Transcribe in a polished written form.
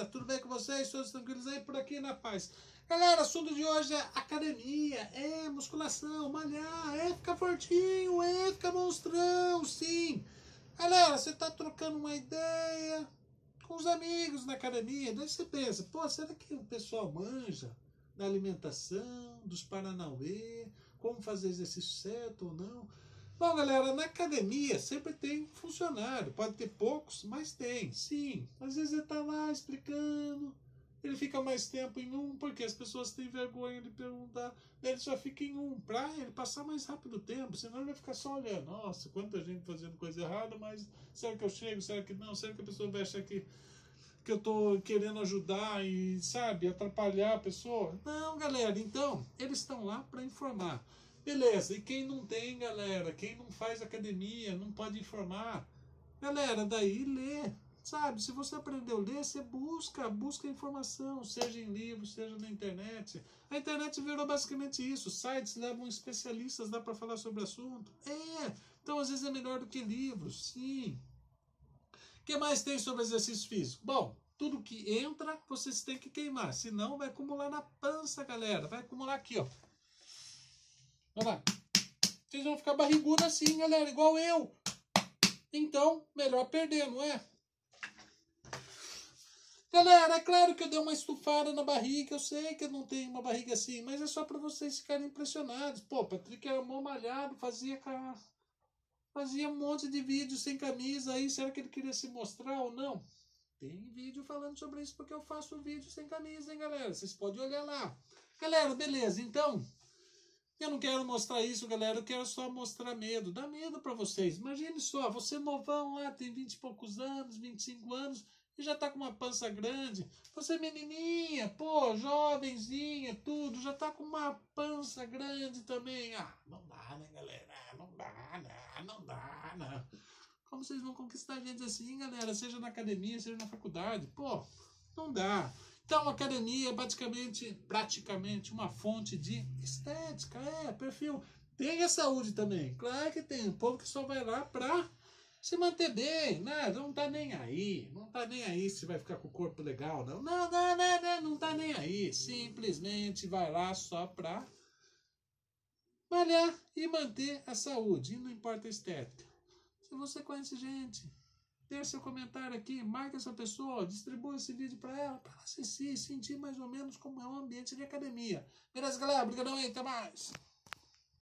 Tudo bem com vocês? Todos tranquilos aí por aqui na paz? Galera, o assunto de hoje é academia, musculação, malhar, ficar fortinho, ficar monstrão, sim. Galera, você tá trocando uma ideia com os amigos na academia, daí você pensa, pô, será que o pessoal manja da alimentação, dos paranauê, como fazer exercício certo ou não? Bom, galera, na academia sempre tem funcionário. Pode ter poucos, mas tem, sim. Às vezes ele está lá explicando, ele fica mais tempo em um, porque as pessoas têm vergonha de perguntar. Daí ele só fica em um, para ele passar mais rápido o tempo, senão ele vai ficar só olhando. Nossa, quanta gente fazendo coisa errada, mas será que eu chego, será que não? Será que a pessoa vai achar que eu estou querendo ajudar e, sabe, atrapalhar a pessoa? Não, galera, então, eles estão lá para informar. Beleza, e quem não tem, galera, quem não faz academia, não pode informar. Galera, daí lê, sabe? Se você aprendeu a ler, você busca informação, seja em livros, seja na internet. A internet virou basicamente isso, sites levam especialistas lá para falar sobre o assunto. Então às vezes é melhor do que livros, sim. O que mais tem sobre exercício físico? Bom, tudo que entra, vocês têm que queimar, senão vai acumular na pança, galera. Vai acumular aqui, ó. Olha lá. Vocês vão ficar barrigudo assim, galera, igual eu. Então, melhor perder, não é? Galera, é claro que eu dei uma estufada na barriga, eu sei que eu não tenho uma barriga assim, mas é só para vocês ficarem impressionados. Pô, Patrick era mó malhado, fazia um monte de vídeo sem camisa aí, será que ele queria se mostrar ou não? Tem vídeo falando sobre isso porque eu faço vídeo sem camisa, hein, galera? Vocês podem olhar lá. Galera, beleza, então... Eu não quero mostrar isso, galera. Eu quero só mostrar medo. Dá medo pra vocês. Imagine só, você novão lá, tem 20 e poucos anos, 25 anos, e já tá com uma pança grande. Você menininha, pô, jovenzinha, tudo, já tá com uma pança grande também. Ah, não dá, né, galera? Não dá, não dá, não. Como vocês vão conquistar gente assim, galera? Seja na academia, seja na faculdade. Pô, não dá. Então, a academia é praticamente uma fonte de estética, perfil. Tem a saúde também. Claro que tem. Um povo que só vai lá pra se manter bem, né? Não tá nem aí. Não tá nem aí se vai ficar com o corpo legal, não. Não tá nem aí. Simplesmente vai lá só pra malhar e manter a saúde. E não importa a estética. Se você conhece gente, deixe seu comentário aqui, marque essa pessoa, distribua esse vídeo para ela assistir, sentir mais ou menos como é o ambiente de academia. Beleza, galera? Obrigadão aí, até mais!